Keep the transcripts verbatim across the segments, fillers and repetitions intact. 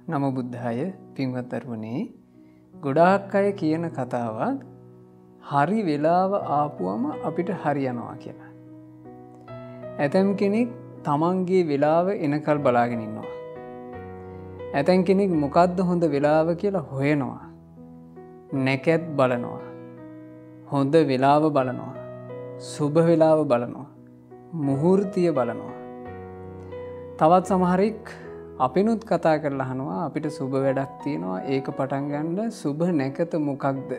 නමෝ බුද්ධාය පින්වත් දරුවනේ ගොඩාක් අය කියන කතාවක් හරි වෙලාව ආපුවම අපිට හරියනවා කියලා. ඇතැම් කෙනෙක් තමන්ගේ වෙලාව එනකල් බලාගෙන ඉන්නවා. ඇතැම් කෙනෙක් මොකද්ද හොඳ වෙලාව කියලා හොයනවා. නැකත් බලනවා. හොඳ වෙලාව බලනවා. සුබ වෙලාව බලනවා. මුහුර්තිය බලනවා. තවත් සමහරෙක් අපිනුත් කතා කරලා අහනවා අපිට සුබ වැඩක් තියෙනවා ඒක පටන් ගන්න සුබ නැකත මොකක්ද?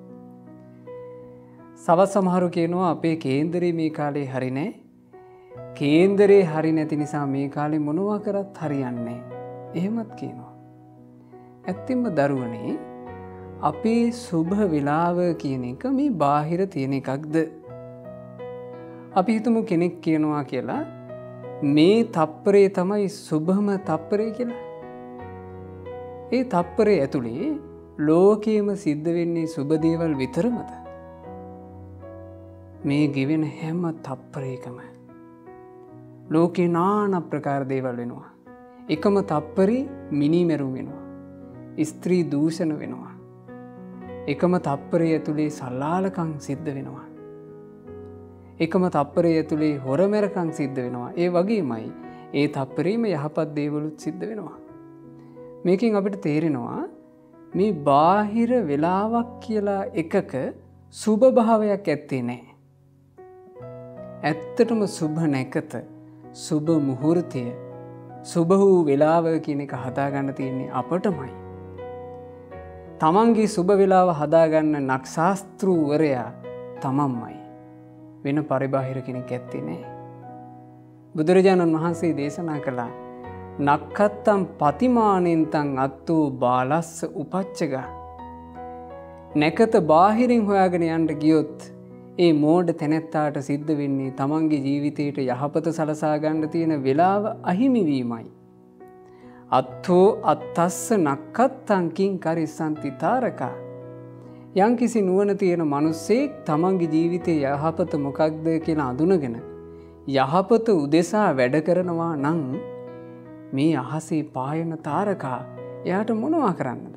සවස් සමහරු කියනවා අපේ කේන්දරේ මේ කාලේ හරි නෑ. කේන්දරේ හරි නැති නිසා මේ කාලේ මොනවා කරත් හරියන්නේ නෑ. එහෙමත් කියනවා. ඇත්තෙන්ම දරුවනේ අපේ සුබ වෙලාව කියන එක මේ බාහිර තියෙන එකක්ද? අපි හිතමු කෙනෙක් කියනවා කියලා මේ තප්පරේ තමයි සුබම තප්පරේ කියලා. ඒ තප්පරේ ඇතුලේ ලෝකයේම සිද්ධ වෙන්නේ සුබ දේවල් විතරමද? මේ ගෙවෙන හැම තප්පරයකම ලෝකේ নানা ප්‍රකාර දේවල් වෙනවා. එකම තප්පරේ මිනිමෙරුම් වෙනවා. ස්ත්‍රී දූෂණ වෙනවා. එකම තප්පරේ ඇතුලේ සල්ලාලකම් සිද්ධ වෙනවා. එකම තප්පරේ ඇතුලේ හොරමැරකම් සිද්ධ වෙනවා. ඒ වගේමයි ඒ තප්පරේම යහපත් දේවලුත් සිද්ධ වෙනවා. මේකෙන් අපිට තේරෙනවා මේ බාහිර වෙලාවක් කියලා එකක සුබ භාවයක් ඇත්තේ නැහැ. ඇත්තටම සුබ නැකත, සුබ මුහුර්තය, සුබ වූ වෙලාව කියන එක හදාගන්න තියෙන්නේ අපටමයි. තමන්ගේ සුබ වෙලාව හදාගන්න නක්ෂාස්ත්‍රූවරයා තමන්මයි. වෙන පරිබාහිර කෙනෙක් ඇත්තේ නැහැ. බුදුරජාණන් වහන්සේ දේශනා කළා නක්ඛත්තම් පතිමානෙන්තං අත්තෝ බාලස්ස උපච්චගා. නැකත බාහිරින් හොයාගෙන යන්න ගියොත් ඒ මෝඩ තැනැත්තාට සිද්ධ වෙන්නේ තමන්ගේ ජීවිතයට යහපත සලසා ගන්න තියෙන වෙලාව අහිමි වීමයි. අත්තෝ අත්තස්ස නක්ඛත්තං කිං කරිස්සන්ති තාරකා. යම්කිසි නුවණ තියෙන මිනිස්සෙක් තමන්ගේ ජීවිතයේ යහපත මොකක්ද කියලා අඳුනගෙන යහපත උදෙසා වැඩ කරනවා නම් මේ අහසේ පායන තාරකා එයාට මොනවා කරන්නද?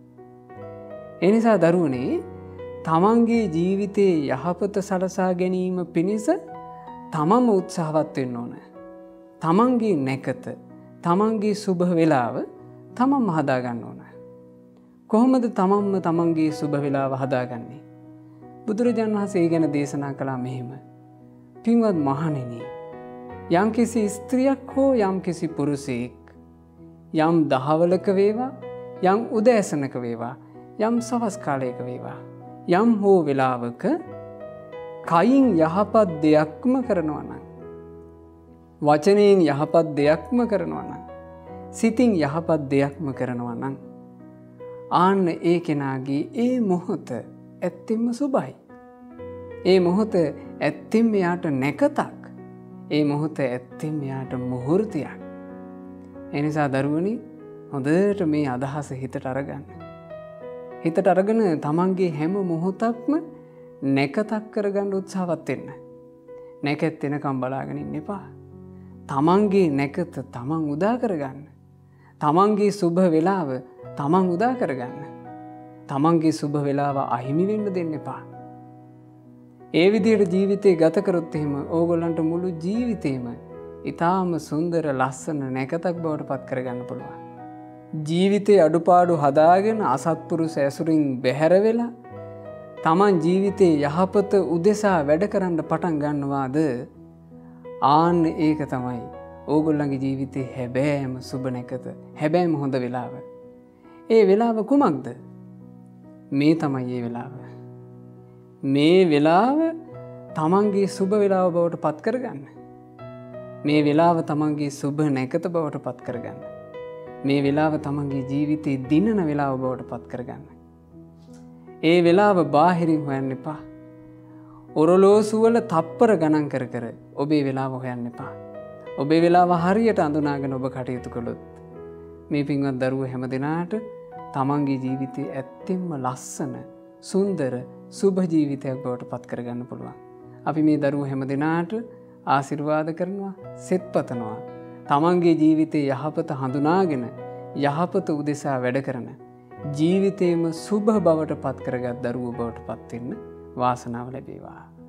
ඒ නිසා දරුවනේ තමන්ගේ ජීවිතයේ යහපත සලසා ගැනීම පිණිස තමන්ම උත්සාහවත් වෙන්න ඕන. තමන්ගේ නැකත, තමන්ගේ සුබ වෙලාව තමන්ම හදා ගන්න ඕන. කොහොමද තමන්ම තමන්ගේ සුබ වෙලාව හදාගන්නේ? බුදුරජාණන් වහන්සේ ගැන දේශනා කළා මෙහෙම. පින්වත් මහණෙනි, යම්කිසි ස්ත්‍රියක් හෝ යම්කිසි පුරුෂයෙක් යම් දහවලක වේවා, යම් උදෑසනක වේවා, යම් සවස් කාලයක වේවා, යම් හෝ වෙලාවක කයින් යහපත් දෙයක්ම කරනවා නම්, වචනයෙන් යහපත් දෙයක්ම කරනවා නම්, සිතින් යහපත් දෙයක්ම කරනවා නම් ආන්න ඒ කෙනාගේ ඒ මොහොත ඇත්තෙන්ම සුබයි. ඒ මොහොත ඇත්තෙන්ම යාට නැකතක්. ඒ මොහොත ඇත්තෙන්ම යාට මුහුර්තයක්. ඒ නිසා දරුවනි හොඳට මේ අදහස හිතට අරගන්න. හිතට අරගෙන තමන්ගේ හැම මොහොතක්ම නැකතක් කරගන්න උත්සාහවත් වෙන්න. නැකත් එනකම් බලාගෙන ඉන්න එපා. තමන්ගේ නැකත තමන් උදා කරගන්න. තමන්ගේ සුබ වෙලාව තමන් උදා කරගන්න. තමන්ගේ සුබ වෙලාව අහිමි වෙන්න දෙන්න එපා. ඒ විදිහට ජීවිතේ ගත කරොත් එහෙම ඕගොල්ලන්ට මුළු ජීවිතේම ඊටාම සුන්දර ලස්සන නැකතක් බවට පත් කරගන්න පුළුවන්. ජීවිතේ අඩුපාඩු හදාගෙන අසත්පුරුෂ ඇසුරින් බැහැර වෙලා තමන් ජීවිතේ යහපත උදෙසා වැඩ කරන්න පටන් ගන්නවාද ආන්න ඒක තමයි ඕගොල්ලන්ගේ ජීවිතේ හැබෑම සුබ නැකත, හැබෑම හොඳ වෙලාව. ඒ වෙලාව කුමක්ද? මේ තමයි ඒ වෙලාව. මේ වෙලාව තමන්ගේ සුබ වෙලාව බවට පත් කරගන්න. මේ වෙලාව තමන්ගේ සුබ නැකත බවට පත් කරගන්න. මේ වෙලාව තමන්ගේ ජීවිතේ දිනන වෙලාව බවට පත් කරගන්න. ඒ වෙලාව බාහිරින් හොයන්න එපා. ඔරලෝසුවල තප්පර ගණන් කර කර ඔබේ වෙලාව හොයන්න එපා. ඔබේ වෙලාව හරියට අඳුනාගෙන ඔබ කටයුතු කළොත් මේ පින්වත් දරුවෝ හැම දිනාට තමන්ගේ ජීවිතේ ඇත්තෙන්ම ලස්සන, සුන්දර, සුබ ජීවිතයක් බවට පත් කරගන්න පුළුවන්. අපි මේ දරුවෝ හැම දිනාට ආශිර්වාද කරනවා, සෙත් පතනවා. තමන්ගේ ජීවිතේ යහපත හඳුනාගෙන යහපත උදෙසා වැඩ කරන ජීවිතේම සුභ බවට පත් කරගත් දරුවෝ බවට පත් වෙන්න වාසනාව ලැබේවා.